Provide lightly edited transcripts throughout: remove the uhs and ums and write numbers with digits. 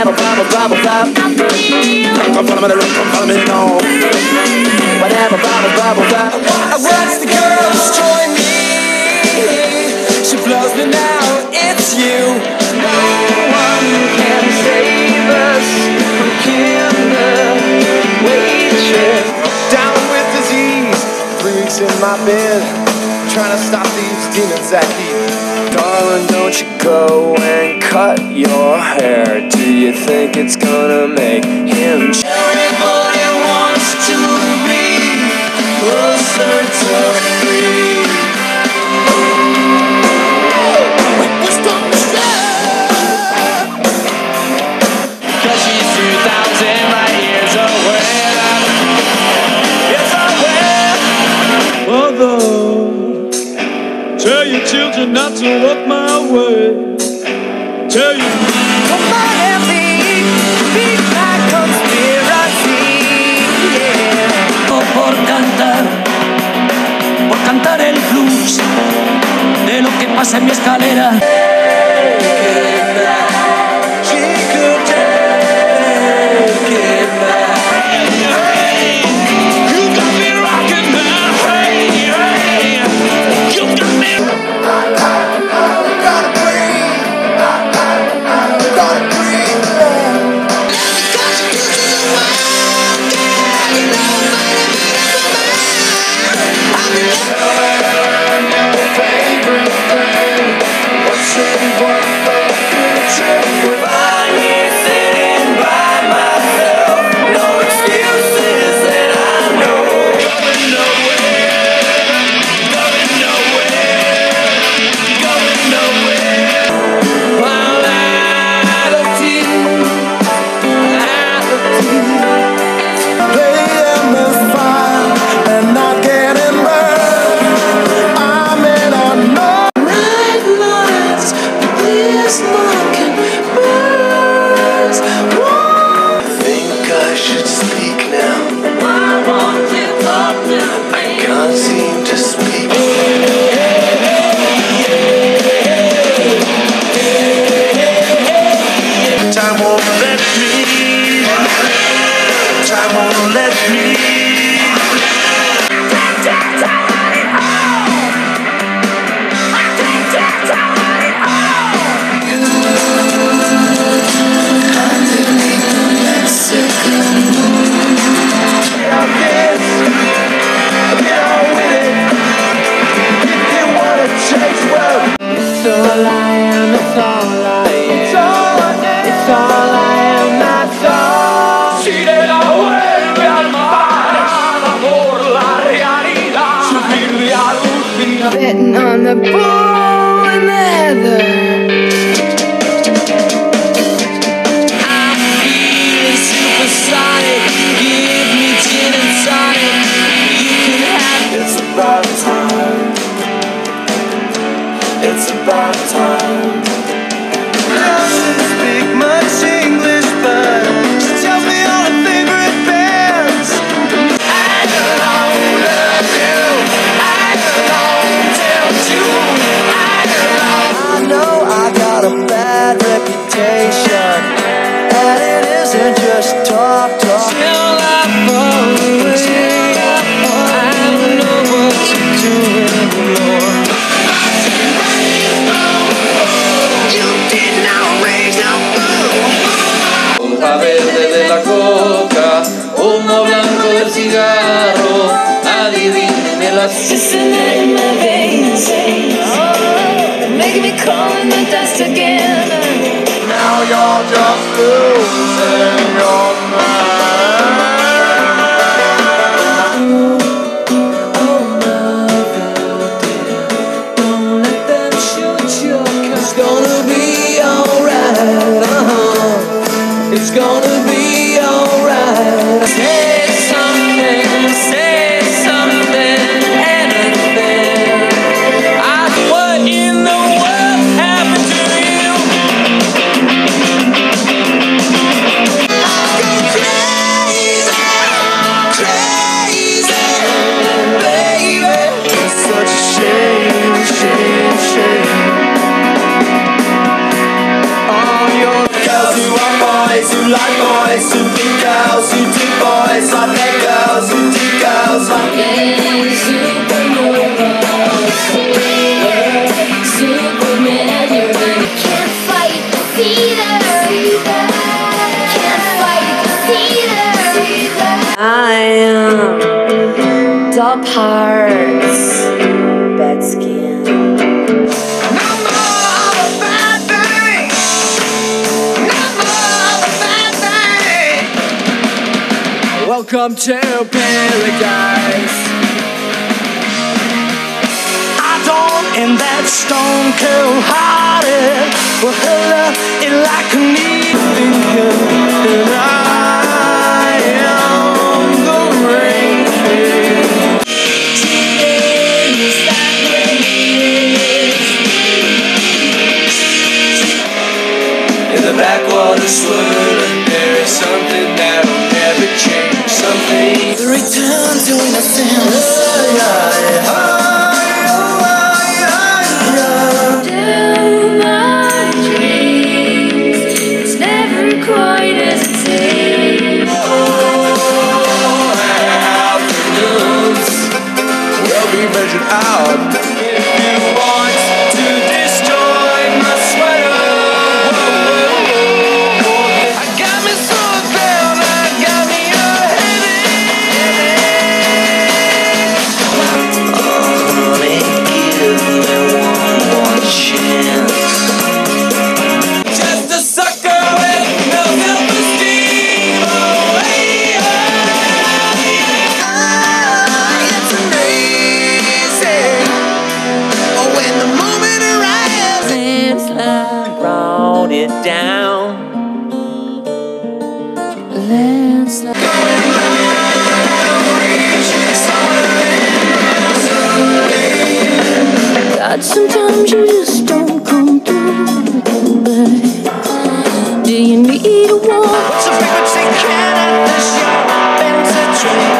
Whatever bubbles, bubbles up. Come follow me, come follow me now. Whatever bubbles, bubbles up. I watch the girl destroy me. She blows me now, it's you. No one can save us from Kinder Waitress. Down with disease, 3 weeks in my bed, trying to stop these demons that keep. Darling, don't you go and cut your hair. Do you think it's gonna make him change? Everybody wants to be closer to free. What's wrong with love? 'Cause she's 2,000 light years away. Yes, away. Although, tell your children not to walk my way. Tell you. Come on and be my conspiracy, yeah. Por cantar el blues de lo que pasa en mi escalera. Sitting on the bull in the heather. I'm feeling supersonic. Give me gin and tonic. You can have. It's about time. It's about time. Doesn't speak much English, but she tells me all her favorite bands. I don't love you. I don't tell you. I know I got a bad reputation, and it isn't just talk. Till I fall away, I don't know what to do anymore. You did not raise no fool. Hoja verde de la coca, humo blanco del cigarro, adivíneme las. Cincinnati in my veins, making me calling the dust again. Now you're just losing your mind. Oh, mother dear, don't let them shoot your gun. It's gonna be alright, It's gonna be alright. Say something, anything. What in the world happened to you? Go crazy, baby. It's such a shame. All your girls who are boys who like boys, who pick girls, who dig boys like their girls, who dig girls like Superman, you're in. Can't fight the fever. Can't fight the fever. I am dull parts, bad skin. No more of a bad thing. No more of a bad thing. Welcome to paradise. And that stone cold hearted will hurl it like an evening and I am the rain king. Today is that great. In the backwater swirling, there is something that'll never change. Something. The return to innocence. Measured out. If you want to destroy my sweater, I got me so down, I got me a headache. Honey, give me one more chance. Just a sucker with no self-esteem. Brought it down. God, sometimes you just don't come through, babe. Do you need a walk? What's the frequency? Can at this young penetrate?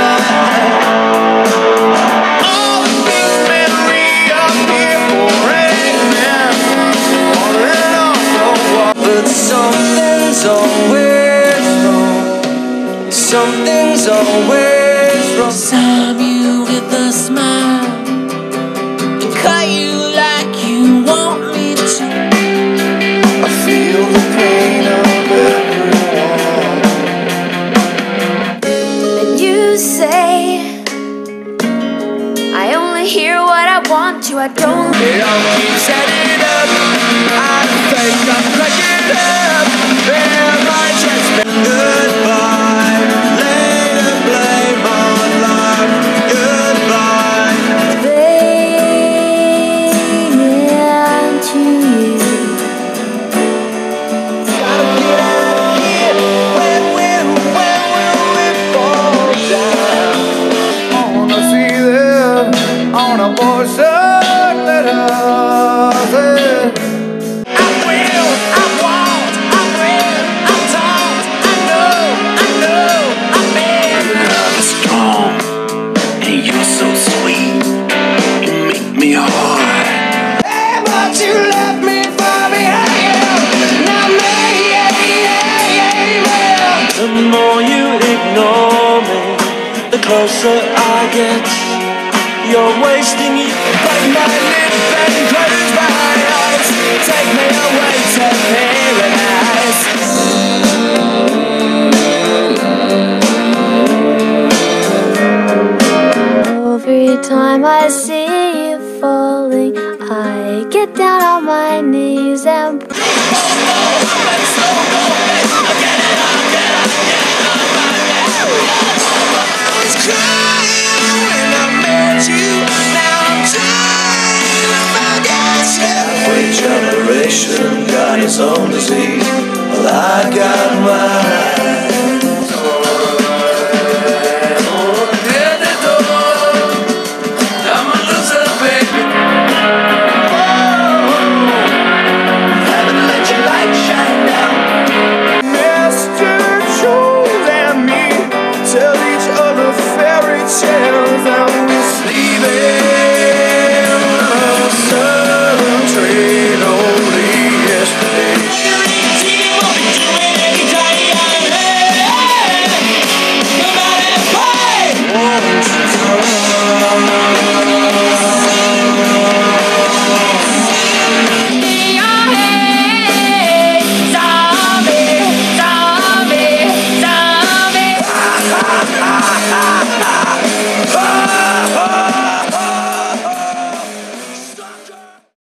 All the things memory of people amen. On and on, but something's always wrong. Something's always wrong. Stab you with a smile and cut you like you want me to. I feel the pain of everyone. And you say I only hear what I want to, I don't. They all keep setting up. I think I'm cracking up. They're my judgment. Goodbye. Later, blame on love. Goodbye. And to you. Gotta get out of here. When will we fall down? I wanna see them on a porcelain letter. I will, I won't, I will, I don't, I know, I'm in. Love is strong, and you're so sweet. You make me hard. Hey, but you left me far behind. Now me, The more you ignore me, the closer I get. You're wasting it. bite my lip and close my eyes. Take me away to paradise. Every time I